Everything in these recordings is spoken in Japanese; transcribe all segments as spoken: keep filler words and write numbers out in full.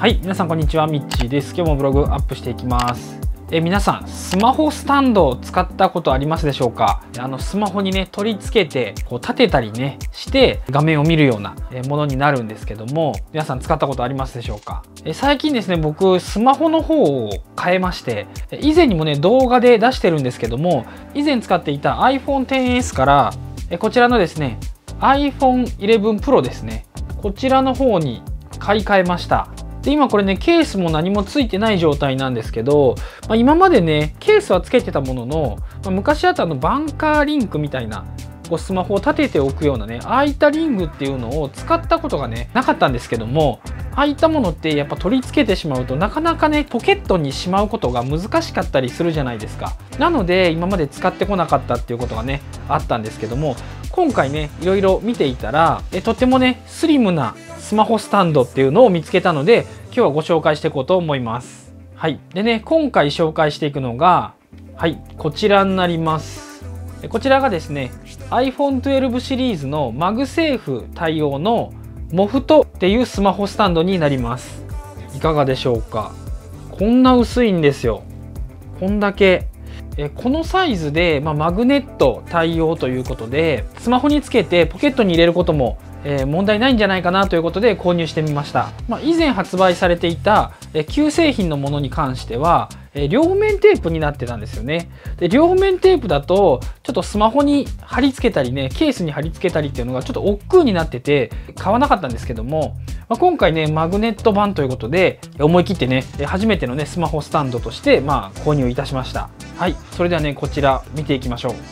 はい、皆さんこんにちは、みっちーです。今日もブログアップしていきます。え皆さん、スマホスタンドを使ったことありますでしょうか？あのスマホにね取り付けてこう立てたりねして画面を見るようなものになるんですけども、皆さん使ったことありますでしょうか？え最近ですね、僕スマホの方を変えまして、以前にもね動画で出してるんですけども、以前使っていた アイフォンテンエス からえこちらのですね アイフォンイレブンプロ ですね、こちらの方に買い替えました。で今これねケースも何もついてない状態なんですけど、まあ、今までねケースはつけてたものの、まあ、昔あったあのバンカーリンクみたいなこうスマホを立てておくようなねああいったリングっていうのを使ったことがねなかったんですけども、ああいったものってやっぱ取り付けてしまうとなかなかねポケットにしまうことが難しかったりするじゃないですか。なので今まで使ってこなかったっていうことがねあったんですけども、今回ねいろいろ見ていたらえとってもねスリムなスマホスタンドっていうのを見つけたので、今日はご紹介していこうと思います。はい。でね、今回紹介していくのが、はい、こちらになります。こちらがですね、アイフォントゥエルブ シリーズのマグセーフ対応のモフトっていうスマホスタンドになります。いかがでしょうか？こんな薄いんですよ。こんだけ。えこのサイズで、まあ、マグネット対応ということで、スマホにつけてポケットに入れることもえー、問題ないんじゃないかなということで購入してみました。まあ、以前発売されていた、えー、旧製品のものに関しては、えー、両面テープになってたんですよね。で両面テープだとちょっとスマホに貼り付けたりねケースに貼り付けたりっていうのがちょっと億劫になってて買わなかったんですけども、まあ、今回ねマグネット版ということで思い切ってね初めてのねスマホスタンドとして、まあ、購入いたしました。はい、それではねこちら見ていきましょう。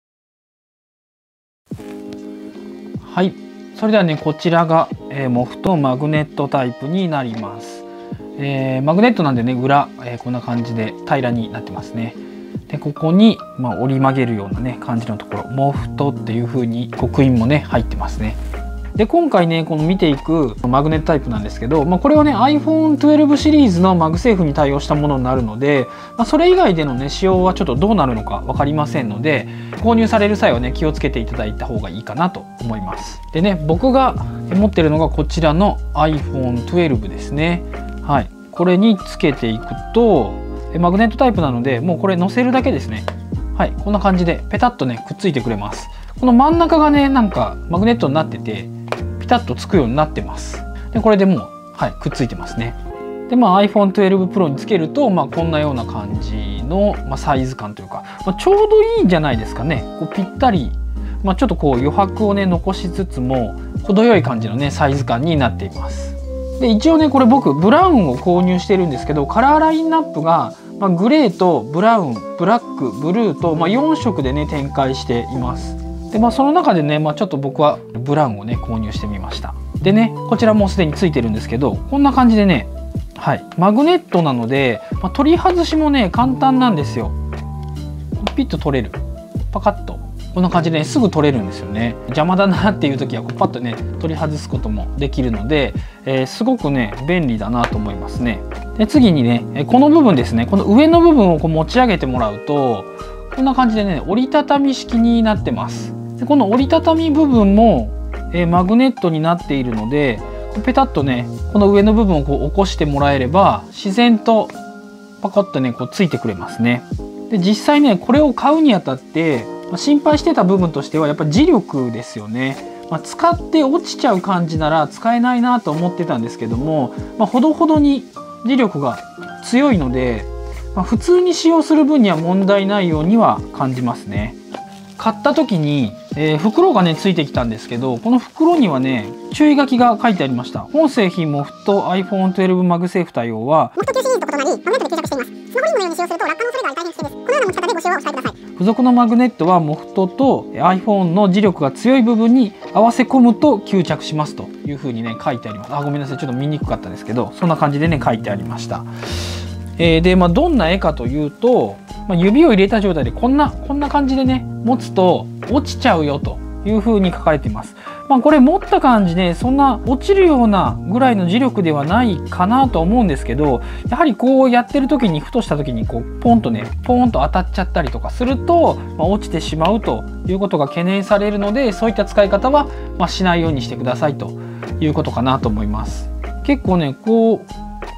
はい、それではねこちらが、えー、モフトマグネットタイプになります。えー、マグネットなんでね裏、えー、こんな感じで平らになってますね。でここに、まあ、折り曲げるようなね感じのところ、モフトっていう風に刻印もね入ってますね。で今回ねこの見ていくマグネットタイプなんですけど、まあ、これはね アイフォントゥエルブ シリーズのマグセーフに対応したものになるので、まあ、それ以外でのね使用はちょっとどうなるのか分かりませんので、購入される際はね気をつけていただいた方がいいかなと思います。でね僕が持ってるのがこちらの アイフォントゥエルブ ですね。はい、これにつけていくとマグネットタイプなのでもうこれ乗せるだけですね。はい、こんな感じでペタッとねくっついてくれます。この真ん中がねなんかマグネットになっててピタッとつくようになってます。でこれでもう、はい、くっついてますね。でまあ アイフォントゥエルブプロ につけると、まあ、こんなような感じの、まあ、サイズ感というか、まあ、ちょうどいいんじゃないですかね。こうぴったり、まあ、ちょっとこう余白をね残しつつも程よい感じのねサイズ感になっています。で一応ねこれ僕ブラウンを購入してるんですけど、カラーラインナップが、まあ、グレーとブラウン、ブラック、ブルーと、まあ、よん色でね展開しています。でまあその中でね、まあ、ちょっと僕はブラウンをね購入してみました。でねこちらもうすでについてるんですけど、こんな感じでね、はい、マグネットなので、まあ、取り外しもね簡単なんですよ。ピッと取れる、パカッとこんな感じで、ね、すぐ取れるんですよね。邪魔だなっていう時はこうパッとね取り外すこともできるので、えー、すごくね便利だなと思いますね。で次にねこの部分ですね、この上の部分をこう持ち上げてもらうとこんな感じでね折りたたみ式になってます。でこの折りたたみ部分も、えー、マグネットになっているので、ペタッとねこの上の部分をこう起こしてもらえれば自然とパカッとねこうついてくれますね。で実際ねこれを買うにあたって、まあ、心配してた部分としてはやっぱ磁力ですよね。まあ、使って落ちちゃう感じなら使えないなと思ってたんですけども、まあ、ほどほどに磁力が強いので、まあ、普通に使用する分には問題ないようには感じますね。買った時に、えー、袋がねついてきたんですけど、この袋にはね注意書きが書いてありました。本製品モフト アイフォントゥエルブ マグセーフ対応はモフト級シリーズと異なりマグネットで吸着しています。スマホリングのように使用すると落下の恐れがあり大変危険です。このような持ち方でご使用はお控えください。付属のマグネットはモフトと iPhone の磁力が強い部分に合わせ込むと吸着しますというふうにね書いてあります。あ、ごめんなさい、ちょっと見にくかったですけど、そんな感じでね書いてありました。えー、で、まあ、どんな絵かというと、まあ、指を入れた状態でこんなこんな感じでね持つと落ちちゃうよというふうに書かれています。まあ、これ持った感じでそんな落ちるようなぐらいの磁力ではないかなと思うんですけど、やはりこうやってる時にふとした時にこうポンとねポンと当たっちゃったりとかすると、まあ、落ちてしまうということが懸念されるので、そういった使い方はまあしないようにしてくださいということかなと思います。結構ねこう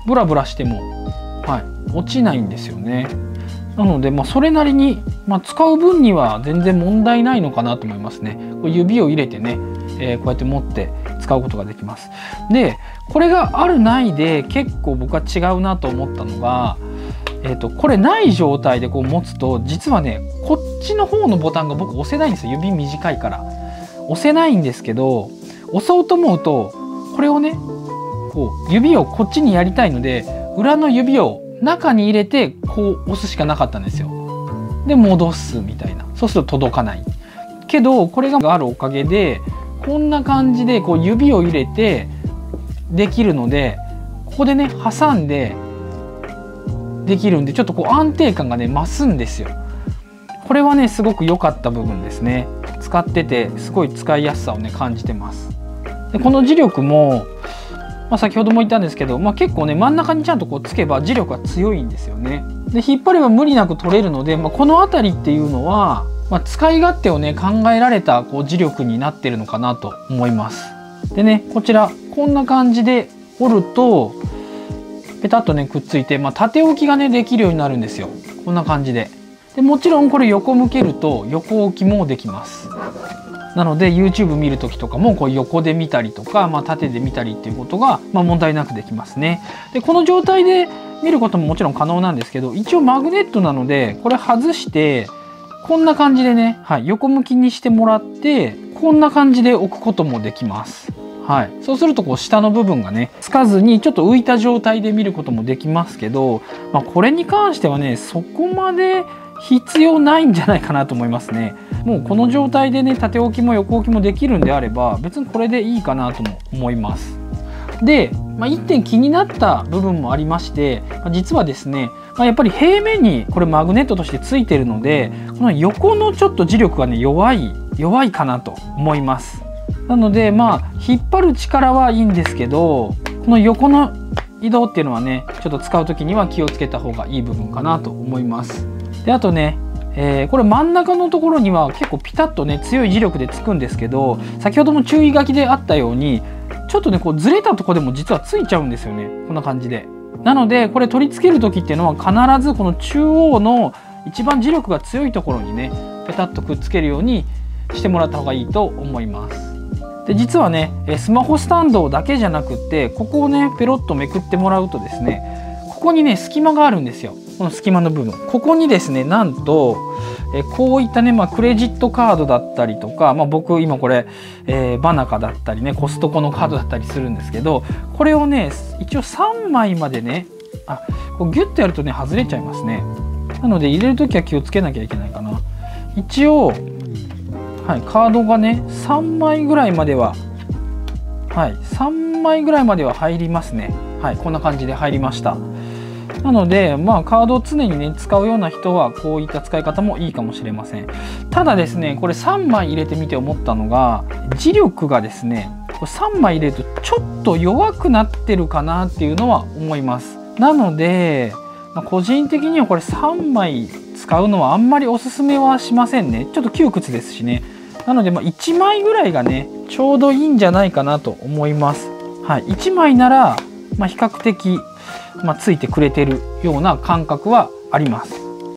ブラブラしても、はい、落ちないんですよね。なので、まあ、それなりに、まあ、使う分には全然問題ないのかなと思いますね。こう指を入れてね、えー、こうやって持って使うことができます。でこれがあるないで結構僕は違うなと思ったのが、えーと、これない状態でこう持つと実はねこっちの方のボタンが僕押せないんですよ。指短いから押せないんですけど、押そうと思うとこれをねこう指をこっちにやりたいので裏の指を中に入れてこう押すしかなかったんですよ。で戻すみたいな、そうすると届かないけど、これがあるおかげでこんな感じでこう指を入れてできるので、ここでね挟んでできるんで、ちょっとこう安定感がね増すんですよ。これはねすごく良かった部分ですね。使っててすごい使いやすさをね感じてます。でこの磁力も、まあ、先ほども言ったんですけど、まあ、結構ね真ん中にちゃんとこうつけば磁力が強いんですよね。で引っ張れば無理なく取れるので、まあ、この辺りっていうのは、まあ、使い勝手をね考えられたこう磁力になってるのかなと思います。でねこちらこんな感じで折るとペタッとねくっついて、まあ、縦置きがねできるようになるんですよ。こんな感じで。でもちろんこれ横向けると横置きもできます。なので YouTube 見る時とかもこう横で見たりとか、まあ、縦で見たりっていうことが、まあ、問題なくできますね。でこの状態で見ることももちろん可能なんですけど、一応マグネットなのでこれ外してこんな感じでね、はい、横向きにしてもらってこんな感じで置くこともできます。はい、そうするとこう下の部分がねつかずにちょっと浮いた状態で見ることもできますけど、まあ、これに関してはねそこまで必要ないんじゃないかなと思いますね。もうこの状態でね縦置きも横置きもできるんであれば別にこれでいいかなとも思います。で、まあ、いってん気になった部分もありまして、まあ、実はですね、まあ、やっぱり平面にこれマグネットとしてついてるのでこの横のちょっと磁力がね弱い弱いかなと思います。なのでまあ引っ張る力はいいんですけど、この横の移動っていうのはねちょっと使う時には気をつけた方がいい部分かなと思います。であとね、えー、これ真ん中のところには結構ピタッとね強い磁力でつくんですけど、先ほども注意書きであったようにちょっとねこうずれたとこでも実はついちゃうんですよね。こんな感じで。なのでこれ取り付ける時っていうのは必ずこの中央の一番磁力が強いところにねペタッとくっつけるようにしてもらった方がいいと思います。で実はねスマホスタンドだけじゃなくってここをねペロッとめくってもらうとですね、ここにね隙間があるんですよ。この隙間の部分、ここにですねなんとえこういったね、まあ、クレジットカードだったりとか、まあ、僕今これ、えー、バナカだったりねコストコのカードだったりするんですけど、これをね一応さんまいまでねあこうギュッとやるとね外れちゃいますね。なので入れる時は気をつけなきゃいけないかな。一応、はい、カードがねさんまいぐらいまでははいさんまいぐらいまでは入りますね。はい、こんな感じで入りました。なのでまあカードを常にね使うような人はこういった使い方もいいかもしれません。ただですねこれさんまい入れてみて思ったのが磁力がですねこれさんまい入れるとちょっと弱くなってるかなっていうのは思います。なので、まあ、個人的にはこれさんまい使うのはあんまりおすすめはしませんね。ちょっと窮屈ですしね。なのでまあいちまいぐらいがねちょうどいいんじゃないかなと思います。はい、いちまいならまあ比較的まあ、ついてくれてるような感覚はあります。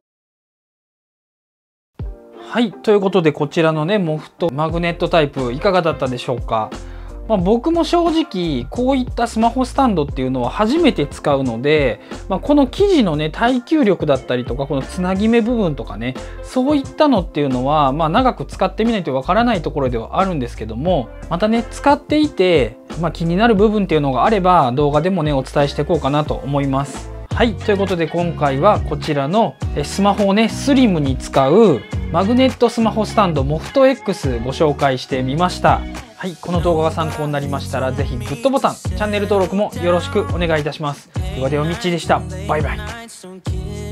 はいということでこちらのねモフトマグネットタイプいかがだったでしょうか。まあ、僕も正直こういったスマホスタンドっていうのは初めて使うので、まあ、この生地のね耐久力だったりとかこのつなぎ目部分とかねそういったのっていうのは、まあ、長く使ってみないとわからないところではあるんですけども、またね使っていて、まあ、気になる部分っていうのがあれば動画でもねお伝えしていこうかなと思います。はいということで今回はこちらのスマホをねスリムに使うマグネットスマホスタンドモフト X ご紹介してみました。はい、この動画が参考になりましたら是非グッドボタン、チャンネル登録もよろしくお願いいたします。ではではみっちーでした。バイバイ。